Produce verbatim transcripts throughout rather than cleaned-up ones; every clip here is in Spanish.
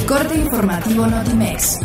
corte informativo Notimex.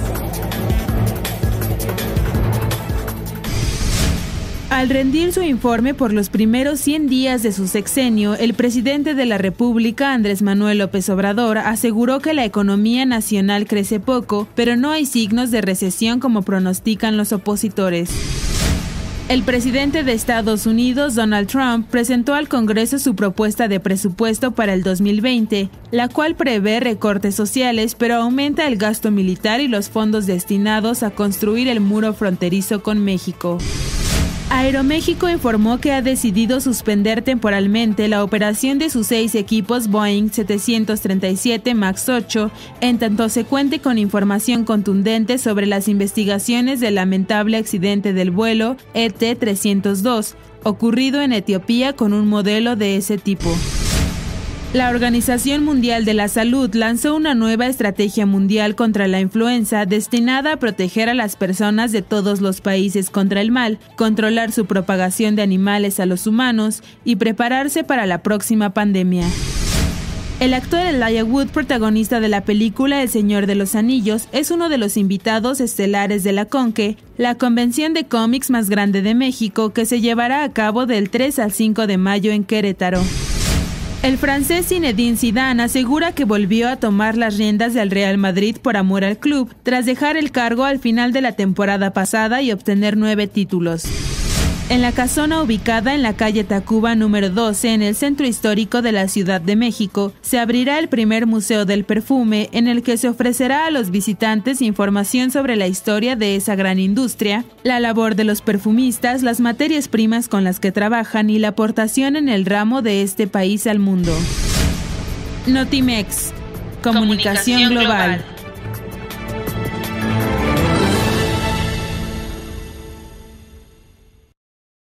Al rendir su informe por los primeros cien días de su sexenio, el presidente de la República, Andrés Manuel López Obrador, aseguró que la economía nacional crece poco, pero no hay signos de recesión como pronostican los opositores. El presidente de Estados Unidos, Donald Trump, presentó al Congreso su propuesta de presupuesto para el dos mil veinte, la cual prevé recortes sociales, pero aumenta el gasto militar y los fondos destinados a construir el muro fronterizo con México. Aeroméxico informó que ha decidido suspender temporalmente la operación de sus seis equipos Boeing setecientos treinta y siete MAX ocho, en tanto se cuente con información contundente sobre las investigaciones del lamentable accidente del vuelo E T trescientos dos, ocurrido en Etiopía con un modelo de ese tipo. La Organización Mundial de la Salud lanzó una nueva estrategia mundial contra la influenza destinada a proteger a las personas de todos los países contra el mal, controlar su propagación de animales a los humanos y prepararse para la próxima pandemia. El actor Elijah Wood, protagonista de la película El Señor de los Anillos, es uno de los invitados estelares de la Conque, la convención de cómics más grande de México, que se llevará a cabo del tres al cinco de mayo en Querétaro. El francés Zinedine Zidane asegura que volvió a tomar las riendas del Real Madrid por amor al club, tras dejar el cargo al final de la temporada pasada y obtener nueve títulos. En la casona ubicada en la calle Tacuba número doce, en el centro histórico de la Ciudad de México, se abrirá el primer Museo del Perfume, en el que se ofrecerá a los visitantes información sobre la historia de esa gran industria, la labor de los perfumistas, las materias primas con las que trabajan y la aportación en el ramo de este país al mundo. Notimex, Comunicación, Comunicación global. global.